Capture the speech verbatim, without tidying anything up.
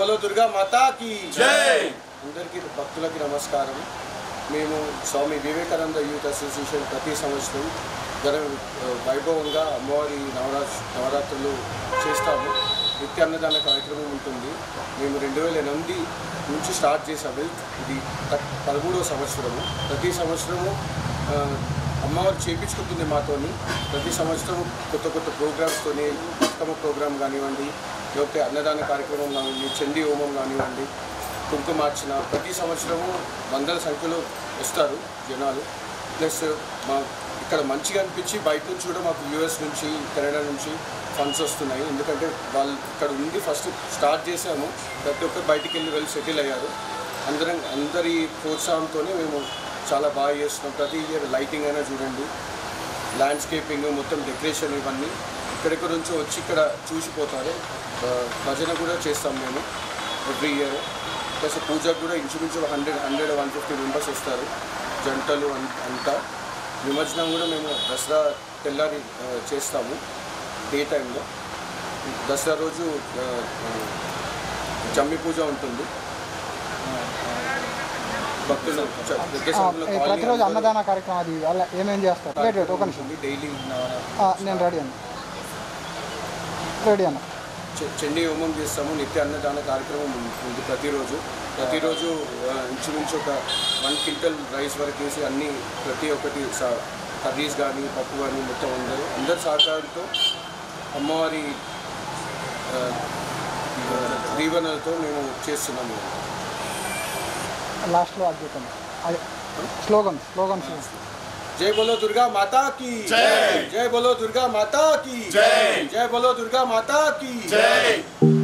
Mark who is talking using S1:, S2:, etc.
S1: బోలో దుర్గా మాతా కీ
S2: జై.
S1: అందరికీ భక్తులకి నమస్కారం. మేము స్వామి వివేకానంద యూత్ అసోసియేషన్ ప్రతి సంవత్సరం గర వైభవంగా అమ్మవారి నవరాత్రి నవరాత్రులు చేస్తాము. నిత్య అన్నదాన కార్యక్రమం ఉంటుంది. మేము రెండు వేల ఎనిమిది నుంచి స్టార్ట్ చేసాము. ఇది పదమూడవ సంవత్సరము. ప్రతి సంవత్సరము అమ్మవారు చేయించుకుంటుంది మాతోని. ప్రతి సంవత్సరం కొత్త కొత్త ప్రోగ్రామ్స్తోని బతుకమ్మ ప్రోగ్రాం కానివ్వండి, లేకపోతే అన్నదాన కార్యక్రమం కానివ్వండి, చండీ హోమం కానివ్వండి, కుంకుమార్చన ప్రతి సంవత్సరము వందల సంఖ్యలో వస్తారు జనాలు. ప్లస్ మా ఇక్కడ మంచిగా అనిపించి బయట నుంచి కూడా మాకు యూఎస్ నుంచి కెనడా నుంచి ఫండ్స్ వస్తున్నాయి. ఎందుకంటే వాళ్ళు ఇక్కడ ఉండి ఫస్ట్ స్టార్ట్ చేసాము. ప్రతి ఒక్కరు బయటికి వెళ్ళి వెళ్ళి సెటిల్ అయ్యారు. అందరం అందరి ప్రోత్సాహంతోనే మేము చాలా బాగా చేస్తున్నాం. ప్రతి ఇయర్ లైటింగ్ అయినా చూడండి, ల్యాండ్స్కేపింగ్ మొత్తం డెకరేషన్ ఇవన్నీ ఇక్కడెక్కడ నుంచో వచ్చి ఇక్కడ చూసిపోతారు. భజన కూడా చేస్తాం మేము ఎవ్రీ ఇయర్. ప్లస్ పూజకు కూడా ఇంచుమించు hundred hundred one fifty members వస్తారు, జంటలు అంతా. నిమజ్జనం కూడా మేము దసరా తెల్లారి చేస్తాము డే టైంలో. దసరా రోజు జమ్మి పూజ ఉంటుంది. భక్తులు
S3: ప్రతిరోజు అన్నదాన కార్యక్రమం అది అలా ఏమేం చేస్తారు ఒక నిమిషం
S1: డైలీ.
S3: నేను రెడీ అన్న రెడీ అన్న
S1: చండీ హోమం చేస్తాము. నిత్య అన్నదాన కార్యక్రమం ఉంది ప్రతిరోజు. ప్రతిరోజు ఇంచుమించు ఒక వన్ క్వింటల్ రైస్ వరకు వేసి అన్నీ ప్రతి ఒక్కటి కర్రీస్ కానీ పప్పు కానీ మొత్తం అందరూ అందరి సహకారంతో అమ్మవారి దీవెనలతో మేము చేస్తున్నాము.
S3: లాస్ట్లో అద్భుతం అదే స్లోగన్ స్లోగన్
S1: जय बोलो दुर्गा माता की जय. जय बोलो दुर्गा माता की जय. जय बोलो दुर्गा माता की जय.